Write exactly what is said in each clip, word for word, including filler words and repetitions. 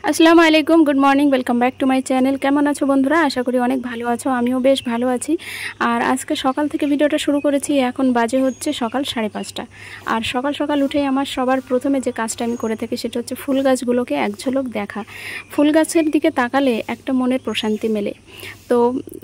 আসসালামু আলাইকুম, good morning, welcome back to my channel. কেমন আছো বন্ধুরা? আশা করি অনেক ভালো আছো, আমিও বেশ ভালো আছি। আর আজকে সকাল থেকে ভিডিওটা শুরু করেছি, এখন বাজে হচ্ছে সকাল সাড়ে পাঁচটা। আর সকাল সকাল উঠেই আমার সবার প্রথমে যে কাজটা আমি করে থাকি সেটা হচ্ছে ফুল গাছগুলোকে এক ঝলক দেখা। ফুল গাছের দিকে তাকালে একটা মনের প্রশান্তি মেলে। তো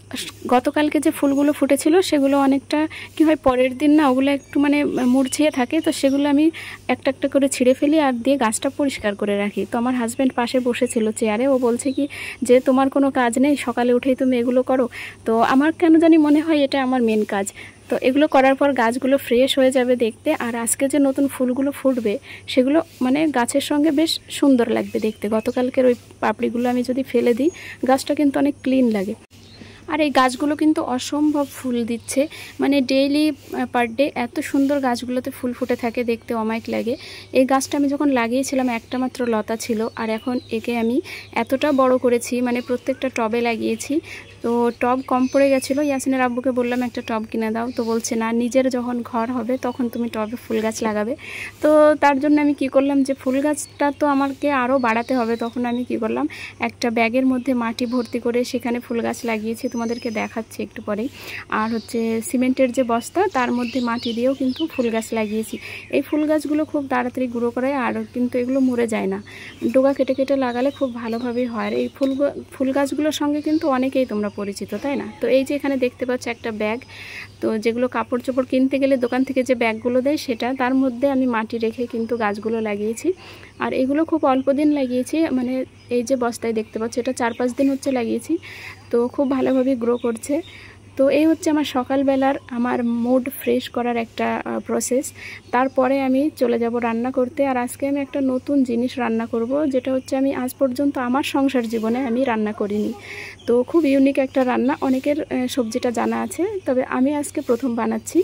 গতকালকে যে ফুলগুলো ফুটেছিল সেগুলো অনেকটা কি হয়, পরের দিন না ওগুলো একটু মানে মুরঝিয়ে থাকে, তো সেগুলো আমি একটা একটা করে ছিঁড়ে ফেলি আর দিয়ে গাছটা পরিষ্কার করে রাখি। তো আমার হাজব্যান্ড পাশে বসেছিল চেয়ারে, ও বলছে কি যে তোমার কোনো কাজ নেই, সকালে উঠেই তুমি এগুলো করো। তো আমার কেন জানি মনে হয় এটা আমার মেন কাজ। তো এগুলো করার পর গাছগুলো ফ্রেশ হয়ে যাবে দেখতে, আর আজকে যে নতুন ফুলগুলো ফুটবে সেগুলো মানে গাছের সঙ্গে বেশ সুন্দর লাগবে দেখতে। গতকালকের ওই পাপড়িগুলো আমি যদি ফেলে দিই, গাছটা কিন্তু অনেক ক্লিন লাগে। আর এই গাছগুলো কিন্তু অসম্ভব ফুল দিচ্ছে, মানে ডেইলি পার ডে এত সুন্দর গাছগুলোতে ফুল ফুটে থাকে, দেখতে অমায়িক লাগে। এই গাছটা আমি যখন লাগিয়েছিলাম একটা মাত্র লতা ছিল, আর এখন একে আমি এতটা বড় করেছি, মানে প্রত্যেকটা টবে লাগিয়েছি। তো টব কম পড়ে গেছিলো, ইয়াসিনের আব্বুকে বললাম একটা টব কিনে দাও, তো বলছে না, নিজের যখন ঘর হবে তখন তুমি টবে ফুল গাছ লাগাবে। তো তার জন্য আমি কি করলাম, যে ফুল গাছটা তো আমাকে আরও বাড়াতে হবে, তখন আমি কি করলাম, একটা ব্যাগের মধ্যে মাটি ভর্তি করে সেখানে ফুল গাছ লাগিয়েছি, তোমাদেরকে দেখাচ্ছি একটু পরেই। আর হচ্ছে সিমেন্টের যে বস্তা তার মধ্যে মাটি দিয়েও কিন্তু ফুল গাছ লাগিয়েছি। এই ফুল গাছগুলো খুব তাড়াতাড়ি গ্রো করে, আর কিন্তু এগুলো মরে যায় না, ডোগা কেটে কেটে লাগালে খুব ভালোভাবেই হয়। আর এই ফুল ফুল গাছগুলোর সঙ্গে কিন্তু অনেকেই তোমরা পরিচিত, তাই না? তো এই যে এখানে দেখতে পাচ্ছ একটা ব্যাগ, তো যেগুলো কাপড় চোপড় কিনতে গেলে দোকান থেকে যে ব্যাগগুলো দেয় সেটা, তার মধ্যে আমি মাটি রেখে কিন্তু গাছগুলো লাগিয়েছি। আর এগুলো খুব অল্প দিন লাগিয়েছি, মানে এই যে বস্তায় দেখতে পাচ্ছ এটা চার পাঁচ দিন হচ্ছে লাগিয়েছি, তো খুব ভালোভাবে গ্রো করছে। তো এই হচ্ছে আমার সকালবেলার আমার মুড ফ্রেশ করার একটা প্রসেস। তারপরে আমি চলে যাব রান্না করতে। আর আজকে আমি একটা নতুন জিনিস রান্না করব, যেটা হচ্ছে আমি আজ পর্যন্ত আমার সংসার জীবনে আমি রান্না করিনি। তো খুব ইউনিক একটা রান্না, অনেকের সবজিটা জানা আছে, তবে আমি আজকে প্রথম বানাচ্ছি।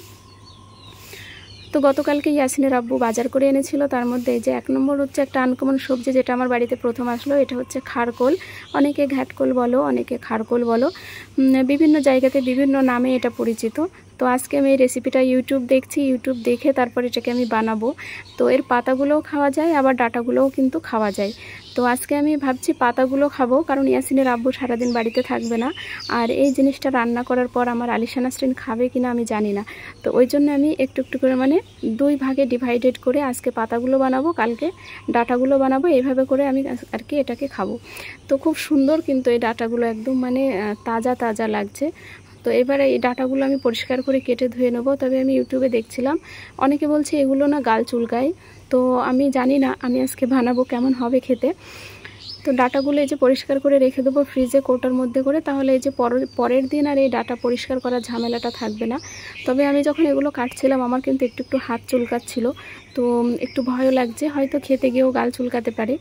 তো গতকালকে ইয়াসিনের আব্বু বাজার করে এনেছিল, তার মধ্যে এই যে এক নম্বর হচ্ছে একটা আনকমন সবজি যেটা আমার বাড়িতে প্রথম আসলো, এটা হচ্ছে খারকোল। অনেকে ঘ্যাটকোল বলো, অনেকে খারকোল বলো, বিভিন্ন জায়গাতে বিভিন্ন নামে এটা পরিচিত। তো আজকে আমি এই রেসিপিটা ইউটিউব দেখছি, ইউটিউব দেখে তারপর এটাকে আমি বানাবো। তো এর পাতাগুলোও খাওয়া যায়, আবার ডাঁটাগুলোও কিন্তু খাওয়া যায়। তো আজকে আমি ভাবছি পাতাগুলো খাবো, কারণ ইয়াসিনের আব্বু সারাদিন বাড়িতে থাকবে না। আর এই জিনিসটা রান্না করার পর আমার আলিশা নাসরিন খাবে কিনা আমি জানি না। তো ওই জন্য আমি একটু একটু করে মানে দুই ভাগে ডিভাইডেড করে আজকে পাতাগুলো বানাবো, কালকে ডাঁটাগুলো বানাবো, এইভাবে করে আমি আর কি এটাকে খাবো। তো খুব সুন্দর কিন্তু এই ডাঁটাগুলো একদম মানে তাজা তাজা লাগছে। তো এবারে এই ডাঁটাগুলো আমি পরিষ্কার করে কেটে ধুয়ে নেবো। তবে আমি ইউটিউবে দেখছিলাম অনেকে বলছে এগুলো না গাল চুলকায়, তো আমি জানি না, আমি আজকে বানাবো কেমন হবে খেতে। তো ডাঁটাগুলো এই যে পরিষ্কার করে রেখে দেবো ফ্রিজে কৌটার মধ্যে করে, তাহলে এই যে পরের দিন আর এই ডাঁটা পরিষ্কার করার ঝামেলাটা থাকবে না। তবে আমি যখন এগুলো কাটছিলাম আমার কিন্তু একটু একটু হাত চুলকাচ্ছিল, তো একটু ভয়ও লাগছে, হয়তো খেতে গিয়েও গাল চুলকাতে পারে।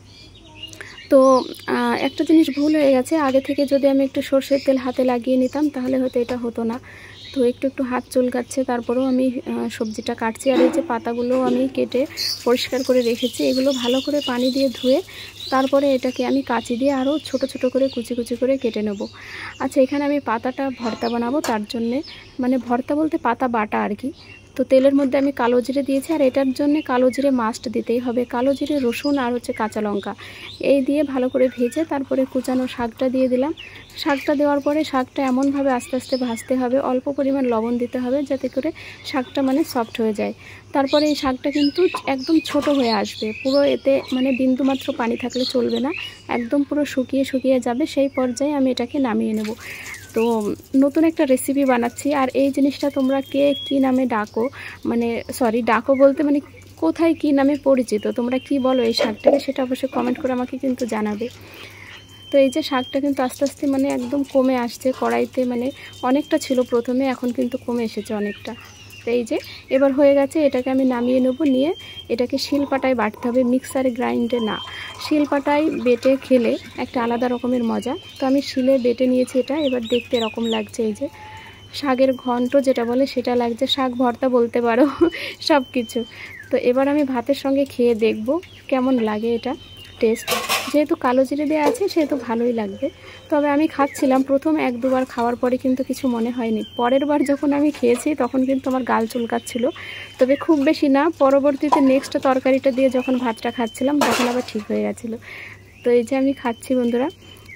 তো একটা জিনিস ভুল হয়ে গেছে, আগে থেকে যদি আমি একটু সর্ষের তেল হাতে লাগিয়ে নিতাম তাহলে হয়তো এটা হতো না। তো একটু একটু হাত চুলকাচ্ছে, তারপরেও আমি সবজিটা কাটছি। আর এই যে পাতাগুলো আমি কেটে পরিষ্কার করে রেখেছি, এগুলো ভালো করে পানি দিয়ে ধুয়ে তারপরে এটাকে আমি কাঁচি দিয়ে আরও ছোট ছোট করে কুচি কুচি করে কেটে নেব। আচ্ছা, এখানে আমি পাতাটা ভর্তা বানাবো, তার জন্যে মানে ভর্তা বলতে পাতা বাটা আর কি। তো তেলের মধ্যে আমি কালো জিরে দিয়েছি, আর এটার জন্য কালো জিরে মাস্ট দিতেই হবে। কালো জিরে, রসুন আর হচ্ছে কাঁচা লঙ্কা এই দিয়ে ভালো করে ভেজে তারপরে কুচানো শাকটা দিয়ে দিলাম। শাকটা দেওয়ার পরে শাকটা এমনভাবে আস্তে আস্তে ভাজতে হবে, অল্প পরিমাণ লবণ দিতে হবে যাতে করে শাকটা মানে সফট হয়ে যায়। তারপরে এই শাকটা কিন্তু একদম ছোট হয়ে আসবে, পুরো এতে মানে বিন্দুমাত্র পানি থাকলে চলবে না, একদম পুরো শুকিয়ে শুকিয়ে যাবে, সেই পর্যায়ে আমি এটাকে নামিয়ে নেব। তো নতুন একটা রেসিপি বানাচ্ছি। আর এই জিনিসটা তোমরা কে কী নামে ডাকো, মানে সরি ডাকো বলতে মানে কোথায় কী নামে পরিচিত, তোমরা কি বলো এই শাকটাকে, সেটা অবশ্যই কমেন্ট করে আমাকে কিন্তু জানাবে। তো এই যে শাকটা কিন্তু আস্তে আস্তে মানে একদম কমে আসছে কড়াইতে, মানে অনেকটা ছিল প্রথমে, এখন কিন্তু কমে এসেছে অনেকটা। তো এই যে এবার হয়ে গেছে, এটাকে আমি নামিয়ে নেব, নিয়ে এটাকে শিলপাটায় বাটতে হবে, মিক্সারে গ্রাইন্ডে না। শিলপাটায় বেটে খেলে একটা আলাদা রকমের মজা। তো আমি শিলে বেটে নিয়েছি এটা, এবার দেখতে এরকম লাগছে, এই যে শাকের ঘন্ট যেটা বলে সেটা লাগছে, শাক ভর্তা বলতে পারো সব কিছু। তো এবার আমি ভাতের সঙ্গে খেয়ে দেখব কেমন লাগে এটা টেস্ট। যেহেতু কালো জিরে দেওয়া আছে সেহেতু ভালোই লাগবে। তবে আমি খাচ্ছিলাম প্রথম এক দুবার খাওয়ার পরে কিন্তু কিছু মনে হয়নি, পরের বার যখন আমি খেয়েছি তখন কিন্তু আমার গাল চুলকাচ্ছিল, তবে খুব বেশি না। পরবর্তীতে নেক্সট তরকারিটা দিয়ে যখন ভাতটা খাচ্ছিলাম তখন আবার ঠিক হয়ে গেছিলো। তো এই যে আমি খাচ্ছি বন্ধুরা।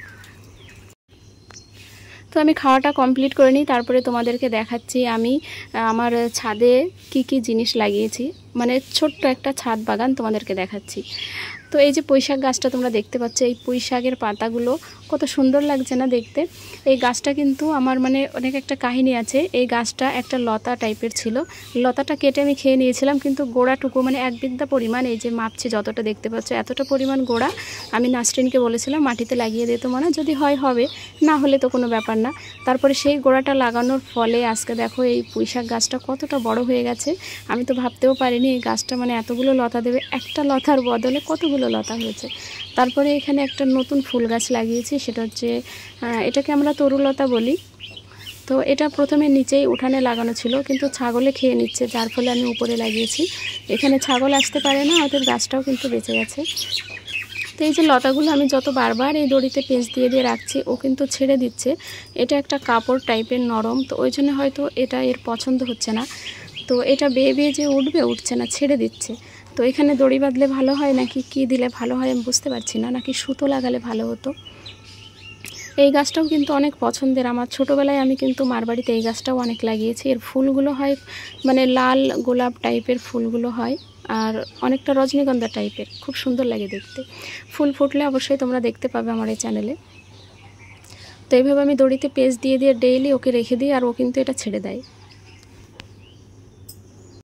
তো আমি খাওয়াটা কমপ্লিট করে নিই, তারপরে তোমাদেরকে দেখাচ্ছি আমি আমার ছাদে কি কি জিনিস লাগিয়েছি, মানে ছোট্ট একটা ছাদ বাগান তোমাদেরকে দেখাচ্ছি। তো এই যে পুঁইশাক গাছটা তোমরা দেখতে পাচ্ছ, এই পুঁইশাকের পাতাগুলো কত সুন্দর লাগছে না দেখতে। এই গাছটা কিন্তু আমার মানে অনেক একটা কাহিনী আছে। এই গাছটা একটা লতা টাইপের ছিল, লতাটা কেটে আমি খেয়ে নিয়েছিলাম, কিন্তু গোড়াটুকু মানে এক বিঘা পরিমাণ, এই যে মাপছি যতটা দেখতে পাচ্ছ এতটা পরিমাণ গোড়া আমি নাসরিনকে বলেছিলাম মাটিতে লাগিয়ে দিতে, মানে যদি হয় হবে, না হলে তো কোনো ব্যাপার না। তারপরে সেই গোড়াটা লাগানোর ফলে আজকে দেখো এই পুঁইশাক গাছটা কতটা বড় হয়ে গেছে। আমি তো ভাবতেও পারিনি এই গাছটা মানে এতগুলো লতা দেবে, একটা লতার বদলে কতগুলো লতা হয়েছে। তারপরে এখানে একটা নতুন ফুল গাছ লাগিয়েছি, সেটা হচ্ছে এটাকে আমরা তরুলতা বলি। তো এটা প্রথমে নিচেই উঠানে লাগানো ছিল, কিন্তু ছাগলে খেয়ে নিচ্ছে, যার ফলে আমি উপরে লাগিয়েছি। এখানে ছাগল আসতে পারে না, ওদের গাছটাও কিন্তু বেঁচে গেছে। তো এই যে লতাগুলো আমি যত বারবার এই দড়িতে পেঁচ দিয়ে দিয়ে রাখছি, ও কিন্তু ছেড়ে দিচ্ছে। এটা একটা কাপড় টাইপের নরম, তো ওই জন্য হয়তো এটা এর পছন্দ হচ্ছে না। তো এটা বেয়ে বেয়ে যে উঠবে, উঠছে না, ছেড়ে দিচ্ছে। তো এখানে দড়ি বাঁধলে ভালো হয় নাকি কি দিলে ভালো হয় আমি বুঝতে পারছি না, নাকি সুতো লাগালে ভালো হতো। এই গাছটাও কিন্তু অনেক পছন্দের আমার, ছোটোবেলায় আমি কিন্তু মারবাড়িতে এই গাছটাও অনেক লাগিয়েছি। এর ফুলগুলো হয় মানে লাল গোলাপ টাইপের ফুলগুলো হয়, আর অনেকটা রজনীগন্ধা টাইপের, খুব সুন্দর লাগে দেখতে। ফুল ফুটলে অবশ্যই তোমরা দেখতে পাবে আমার এই চ্যানেলে। তো এইভাবে আমি দড়িতে পেঁচ দিয়ে দিয়ে ডেইলি ওকে রেখে দিই, আর ও কিন্তু এটা ছেড়ে দেয়।